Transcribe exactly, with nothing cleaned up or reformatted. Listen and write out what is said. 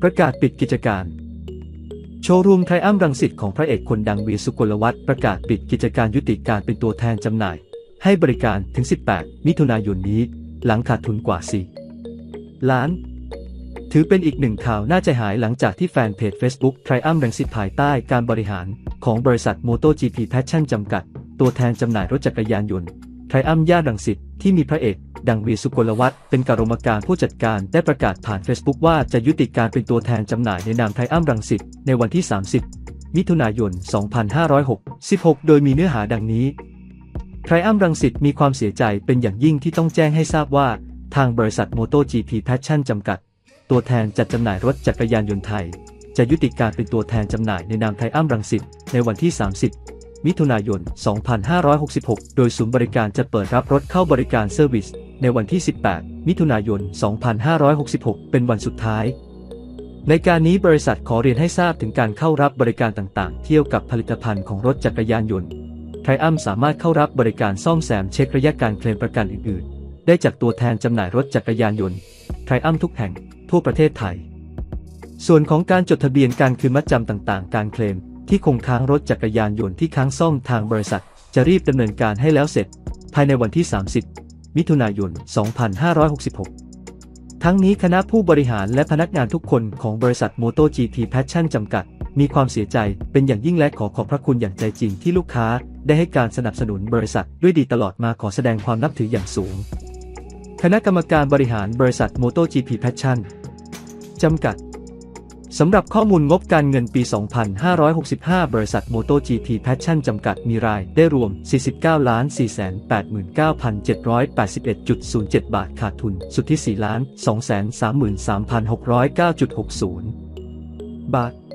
ประกาศปิดกิจการโชว์รูมไทรอัมรังสิตของพระเอกคนดังเวียร์ สุกลวัฒน์ประกาศปิดกิจการยุติการเป็นตัวแทนจำหน่ายให้บริการถึงสิบแปดมิถุนายนนี้หลังขาดทุนกว่าสี่ล้านถือเป็นอีกหนึ่งข่าวน่าใจหายหลังจากที่แฟนเพจ Facebook ไทรอัมรังสิตภายใต้การบริหารของบริษัท โมโต จี พี Passion จำกัดตัวแทนจำหน่ายรถจักรยานยนต์ไทรอัมย่านรังสิตที่มีพระเอกดังเวียร์ สุกลวัฒน์เป็นกรรมการผู้จัดการได้ประกาศผ่าน Facebook ว่าจะยุติการเป็นตัวแทนจำหน่ายในนามไทรอัมรังสิตในวันที่ สามสิบ มิถุนายน สองพันห้าร้อยหกสิบหก โดยมีเนื้อหาดังนี้ไทรอัมรังสิตมีความเสียใจเป็นอย่างยิ่งที่ต้องแจ้งให้ทราบว่าทางบริษัท โมโต จี พี Passion จำกัดตัวแทนจัดจำหน่ายรถจักรยานยนต์ไทยจะยุติการเป็นตัวแทนจำหน่ายในนามไทรอัมรังสิตในวันที่ สามสิบ มิถุนายน สองพันห้าร้อยหกสิบหก โดยศูนย์บริการจะเปิดรับรถเข้าบริการเซอร์วิสในวันที่ สิบแปด มิถุนายน สองพันห้าร้อยหกสิบหก เป็นวันสุดท้ายในการนี้บริษัทขอเรียนให้ทราบถึงการเข้ารับบริการต่างๆเกี่ยวกับผลิตภัณฑ์ของรถจักรยานยนต์ไทรอัมสามารถเข้ารับบริการซ่อมแซมเช็คระยะการเคลมประกันอื่นๆได้จากตัวแทนจำหน่ายรถจักรยานยนต์ไทรอัมทุกแห่งทั่วประเทศไทยส่วนของการจดทะเบียนการคืนมัดจำต่างๆการเคลมที่คงค้างรถจักรยานยนต์ที่ค้างซ่อมทางบริษัทจะรีบดำเนินการให้แล้วเสร็จภายในวันที่ สามสิบ มิถุนายน สองพันห้าร้อยหกสิบหก ทั้งนี้คณะผู้บริหารและพนักงานทุกคนของบริษัท โมโต จี พี Passion จำกัดมีความเสียใจเป็นอย่างยิ่งและขอขอบพระคุณอย่างใจจริงที่ลูกค้าได้ให้การสนับสนุนบริษัทด้วยดีตลอดมาขอแสดงความนับถืออย่างสูงคณะกรรมการบริหารบริษัท โมโต จี พี Passion จำกัดสำหรับข้อมูลงบการเงินปี สองพันห้าร้อยหกสิบห้า บริษัท โมโต จี พี Passion จำกัดมีรายได้รวม สี่สิบเก้าล้านสี่แสนแปดหมื่นเก้าพันเจ็ดร้อยแปดสิบเอ็ดจุดศูนย์เจ็ด บาทขาดทุนสุทธิ สี่ล้านสองแสนสามหมื่นสามพันหกร้อยเก้าจุดหกศูนย์ บาท